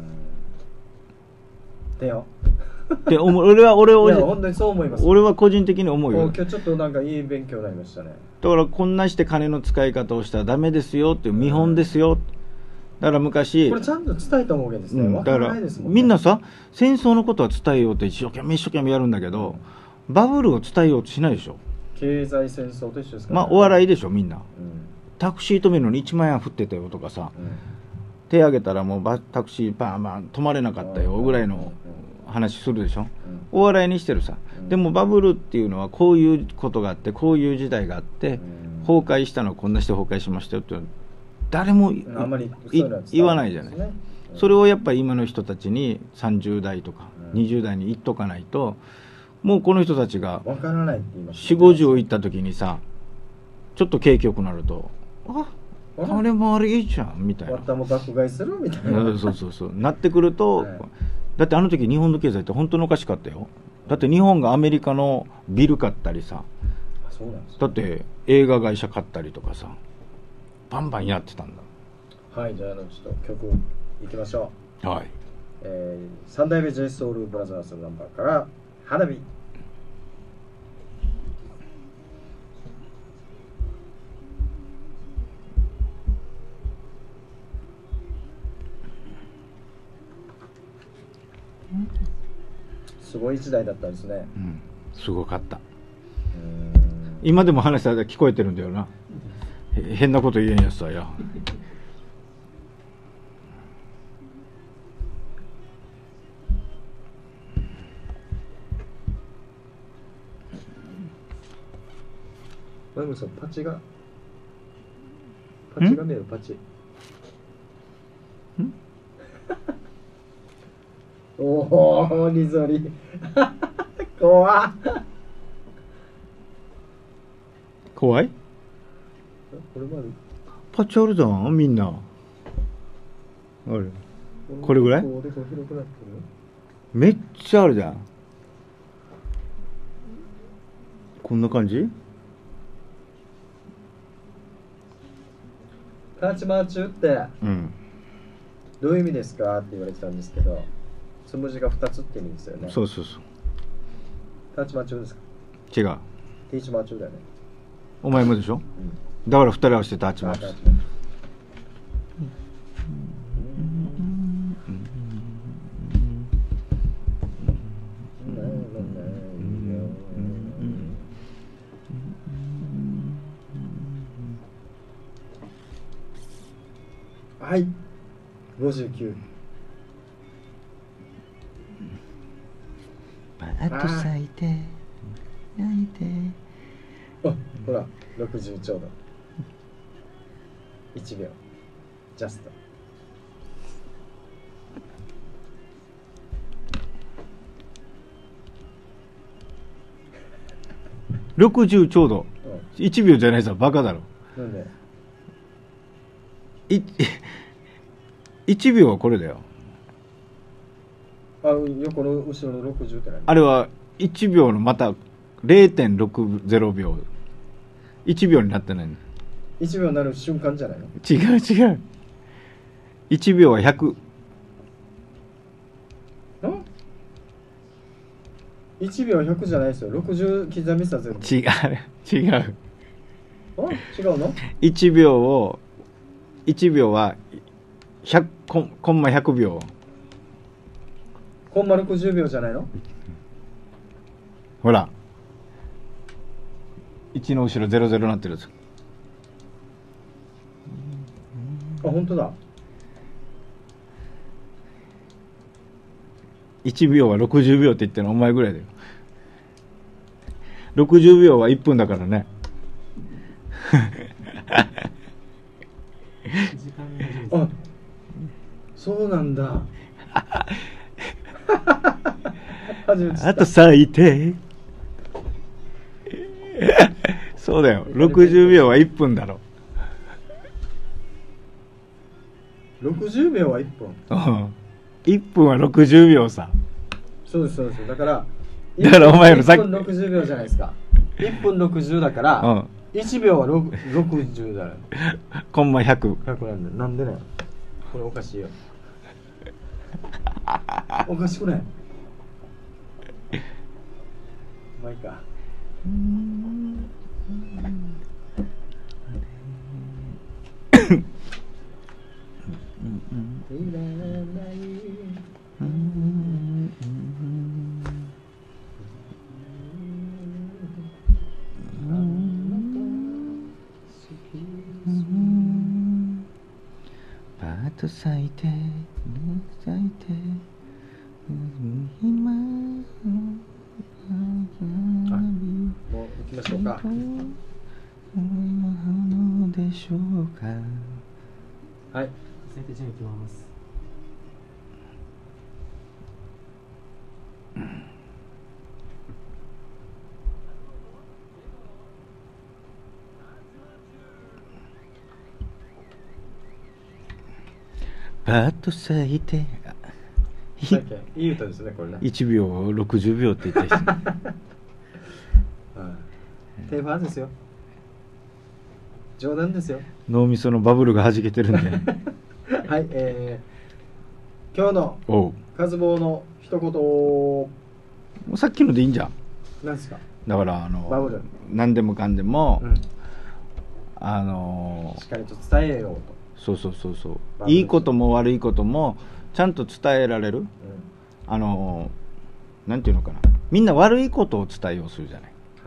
でよで俺は俺は本当にそう思います。 俺は個人的に思うよ。 今日ちょっとなんかいい勉強になりましたね。 だからこんなして金の使い方をしたらダメですよっていう見本ですよ。だから昔これちゃんと伝えた方がいいですね。うん、 だからみんなさ戦争のことは伝えようって一生懸命一生懸命やるんだけど、うん、バブルを伝えようとしないでしょ。 経済戦争と一緒ですか、 ね、まあお笑いでしょみんな、うん、タクシー止めるのにいちまんえん降ってたよとかさ、うん、 手挙げたらもうバタクシーバーンバーン止まれなかったよぐらいの話するでしょ。お笑いにしてるさ。でもバブルっていうのはこういうことがあってこういう時代があって崩壊したのはこんなして崩壊しましたよって誰もあんまり言わないじゃない。それをやっぱり今の人たちにさんじゅう代とかにじゅう代に言っとかないと、もうこの人たちがよんじゅう、ごじゅういった時にさ、ちょっと景気よくなると、あ、金回りいいじゃんみたいな。 割ったも爆買いするみたいな。 そうそうそう。なってくると、だってあの時日本の経済って本当におかしかったよ。だって日本がアメリカのビル買ったりさ、 そうなんです、ね、 だって映画会社買ったりとかさ、バンバンやってたんだ。 はい、じゃあちょっと曲いきましょう。はい。 えー、三代目 j ソ o ルブラザーズのナンバーから花火。すごい時代だったんですね。 うん、すごかった。今でも話したら聞こえてるんだよな。変なこと言えんやつだよ。 マイムさん、パチがパチが見える。パチ。 んおお、リゾリ。怖っ。 怖い？ これまでパチあるじゃん、みんな。あれ。これぐらい？めっちゃあるじゃん。こんな感じ？ ターチマーチュって、うん、どういう意味ですかって言われてたんですけど、つむじがふたつって意味ですよね。 そうそうそう。 ターチマーチュですか？ 違う。 ティーチマーチュだよね。 お前もでしょ、うん、だから二人合わせてターチマーチュ。 はい、ごじゅうきゅう。 パーッと咲いて泣いて、 あ、ほらろくじゅうちょうどいちびょうジャスト。 ろくじゅうちょうど、うん、いちびょうじゃないさ、バカだろ。 なんでいいちびょうはこれだよ。 あ、横の後ろのろくじゅうって何？ あれはいちびょうのまた れいてんろくぜろびょう、いちびょうになってないの。 いちびょうになる瞬間じゃないの？ 違う違う、いちびょうはひゃく。ん？ いちびょうはひゃくじゃないですよ。ろくじゅう刻みさせる。 違う違う。 あ、違うの？ いちびょうをいちびょうはひゃくコ, コンマひゃくびょう。 コンマろくじゅうびょうじゃないの？ ほらいちの後ろゼロゼロになってるやつ。 あ、本当だ。 いちびょうはろくじゅうびょうって言ってるのお前ぐらいだよ。ろくじゅうびょうはいっぷんだからね。 あ、そうなんだ。 あと咲いて。そうだよ、ろくじゅうびょうはいっぷんだろ。 ろくじゅうびょうはいっぷん。 うん、いっぷんはろくじゅうびょうさ。 そうですそうです。だからだからお前のさっきいっぷんろくじゅうびょうじゃないですか。いっぷんろくじゅうだから、うん、いちびょうはろくじゅうだよ。 コンマひゃく。 ひゃくなんで、なんでね。これおかしいよ。おかしくない？まあいいか。 パーと咲いて咲いて今あもう行きましょうか。 のでしょうか。 はい。 先手順行きます。 パッと咲いてさっきいい歌ですねこれね。 いちびょうろくじゅうびょうって言った人定番ですよ。冗談ですよ。 脳みそのバブルがはじけてるんではい、えー、今日のおうカズボーの一言もうさっきのでいいんじゃん。 なんですか。 だからあのバブル何でもかんでも、 うん、 あのしっかりと伝えようと。 そうそうそうそうバブルいいことも悪いこともちゃんと伝えられる、 うん、 あのなんていうのかな、みんな悪いことを伝えようするじゃない。 はい、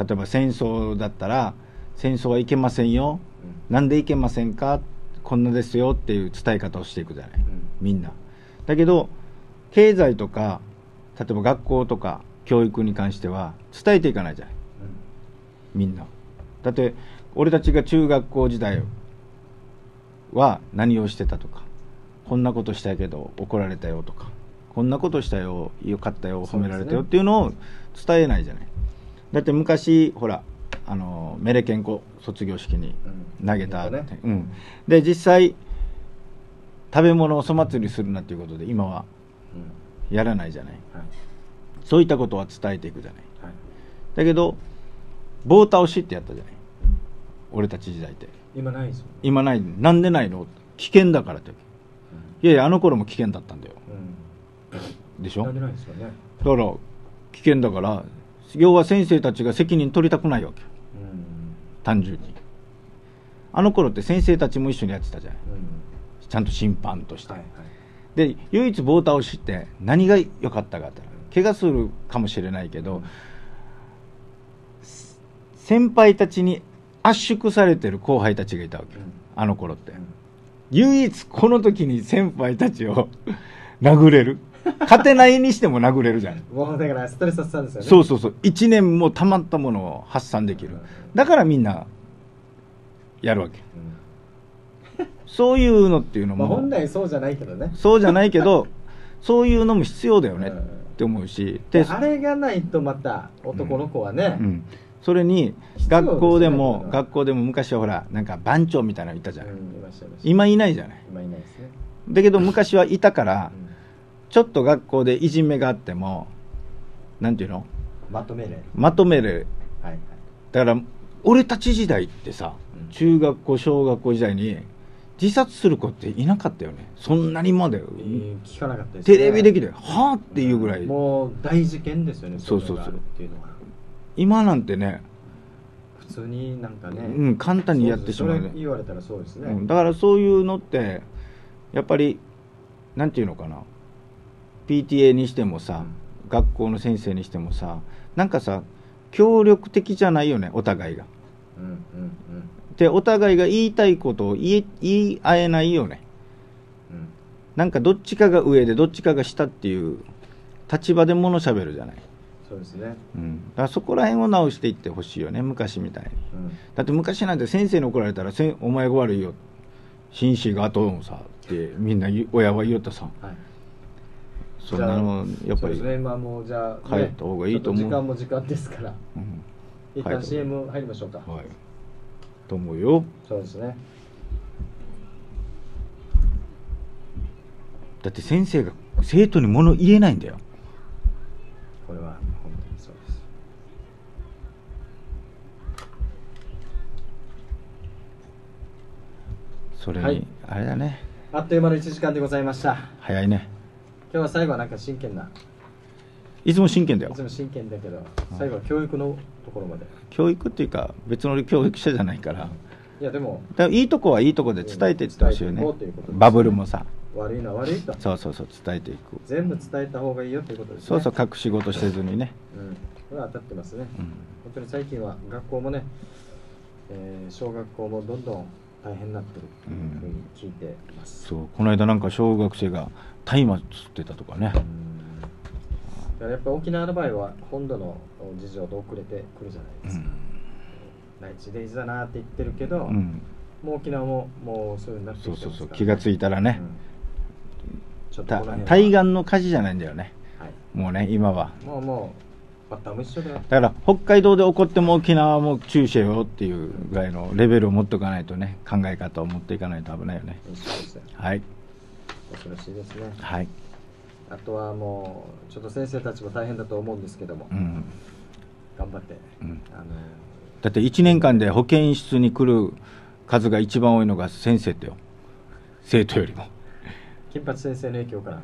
例えば戦争だったら戦争はいけませんよ、 うん、 なんでいけませんか、こんなですよっていう伝え方をしていくじゃない、 うん、 みんな。だけど経済とか例えば学校とか教育に関しては伝えていかないじゃない、うん、みんな。だって俺たちが中学校時代は何をしてたとか、こんなことしたけど怒られたよとか、こんなことしたよよかったよ褒められたよっていうのを伝えないじゃない。だって昔ほらあのメレケンコ卒業式に投げたって、うんね、うん、で実際食べ物を粗末にするなっていうことで今はやらないじゃない、うん、はい、そういったことは伝えていくじゃない、はい、だけど棒倒しってやったじゃない、うん、俺たち時代って今ないですよ、ね、 今ない。なんでないの、危険だからって、うん、いやいやあの頃も危険だったんだよ、うん、でしょ。 なんでないですよね。 だから危険だから要は先生たちが責任取りたくないわけ、うん、単純に。あの頃って先生たちも一緒にやってたじゃない、うん、ちゃんと審判として、はいはい、で唯一棒倒しって何が良かったかって怪我するかもしれないけど、うん、先輩たちに圧縮されてる後輩たちがいたわけ、うん、あの頃って、うん、唯一この時に先輩たちを殴れる勝てないにしても殴れるじゃん。もうだからストレス発散ですよね。 そうそうそう、いちねんもたまったものを発散できる、だからみんなやるわけ、うん、そういうのっていうのも、 まあ、本来そうじゃないけどね。 そうじゃないけどそういうのも必要だよねって思うし、 であれがないとまた男の子はね、 うんうん、それに学校でも、ね、学校でも昔はほらなんか番長みたいなのいたじゃない、うん、いましたいました。今いないじゃない。 今いないですね。 だけど昔はいたから、うん、ちょっと学校でいじめがあってもなんていうの、 まとめれるまとめれる、はいはい、だから俺たち時代ってさ、うん、中学校小学校時代に自殺する子っていなかったよね。そんなにまで、えー、聞かなかったですね。 テレビできてはあっていうぐらい、うん、 もう大事件ですよね。 そうそうそう。 っていうのは今なんてね普通になんかね、 うん、簡単にやってしまうね。 それ言われたらそうですね、 うん、だからそういうのってやっぱりなんていうのかな、 ピーティーエー にしてもさ、うん、学校の先生にしてもさ、なんかさ協力的じゃないよねお互いが、うんうんうん、でお互いが言いたいことを言い、言い合えないよね、うん、なんかどっちかが上でどっちかが下っていう立場で物喋るじゃない。 そうですね、 うん、だからそこら辺を直していってほしいよね、昔みたいに、うん、だって昔なんて先生に怒られたらせお前が悪いよ、紳士が後もさってみんな親は言おったさ、はい、そんなのやっぱりそうですね、まあもうじゃあ、ね、 帰った方がいいと思う。 時間も時間ですから、うん、一旦 シーエム 入りましょうか。 はいと思うよ。 そうですね。 だって先生が生徒に物言えないんだよ。 これは本当にそうです。 それに、はい、あれだね、 あっという間のいちじかんでございました。 早いね。 今日は最後はなんか真剣な、 いつも真剣だよ。 いつも真剣だけど最後は教育のところまで。 教育っていうか別の教育者じゃないから、 いやでもだいいとこはいいとこで伝えていってほしいよね。バブルもさ、 悪いのは悪いと、 そうそうそう伝えていく、 全部伝えた方がいいよということですね。 そうそう、隠し事せずにね、 うん、これは当たってますね、うん、本当に最近は学校もね、えー、小学校もどんどん大変になってるっていうふうに聞いています、 そうこの間なんか小学生が大麻吸ってたとかね。 うん、だからやっぱ沖縄の場合は本土の事情と遅れてくるじゃないですか、うん、内地デイズだなって言ってるけど、うん、もう沖縄ももうそういうになってきてますから、ね、 そうそうそう気がついたらね、 うん、ちょっとこの辺は対岸の火事じゃないんだよね、はい、もうね今はもうもうバッターも一緒で、だから北海道で起こっても沖縄も注意しようっていうぐらいのレベルを持っておかないとね、考え方を持っていかないと危ないよね。はい、 恐ろしいですね。 はい、 あとはもうちょっと先生たちも大変だと思うんですけども、うん、頑張って、うん、あのだっていちねんかんで保健室に来る数が一番多いのが先生ってよ、生徒よりも。 金八先生の影響から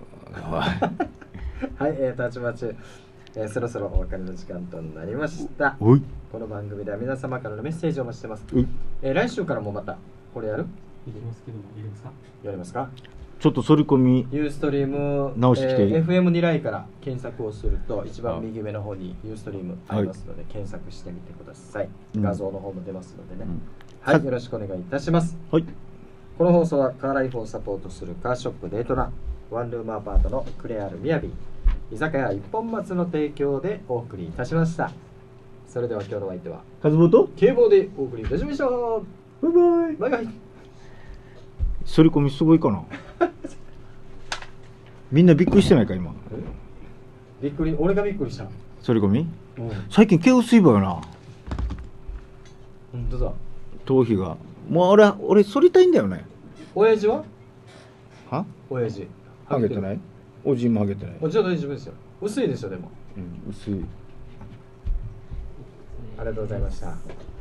はい、えー、たちまち、えー、そろそろお別れの時間となりました。この番組では皆様からのメッセージをお待ちしてます。えー、来週からもまたこれやる？ やりますけども、やりますか？ やりますか？ ちょっと反り込みユーストリーム直してきて、 えー、エフエム にライから検索をすると一番右上の方にユーストリームありますので、はい、検索してみてください。画像の方も出ますのでね、うん、はい、よろしくお願いいたします。 はい、 この放送はカーライフをサポートするカーショップデートナ、ワンルームアパートのクレアルみやび、居酒屋一本松の提供でお送りいたしました。それでは今日のお相手はカズボと警棒でお送りいたしました。バイバイバイバイ。 反り込みすごいかなみんなびっくりしてないか今。 びっくり、俺がびっくりした。 反り込み、 うん、 最近毛薄いわよな。 本当だ、 頭皮がもう俺俺反りたいんだよね。 親父はは親父ハゲてない？おじもハゲてない。 おじは大丈夫ですよ。薄いでしょでも、 うん、薄い。 ありがとうございました。